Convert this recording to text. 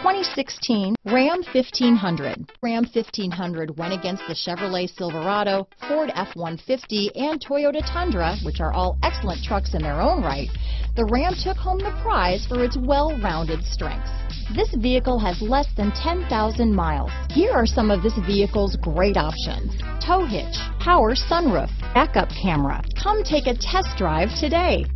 2016 Ram 1500. Ram 1500 went against the Chevrolet Silverado, Ford F-150, and Toyota Tundra, which are all excellent trucks in their own right. The Ram took home the prize for its well-rounded strengths. This vehicle has less than 10,000 miles. Here are some of this vehicle's great options: tow hitch, power sunroof, backup camera. Come take a test drive today.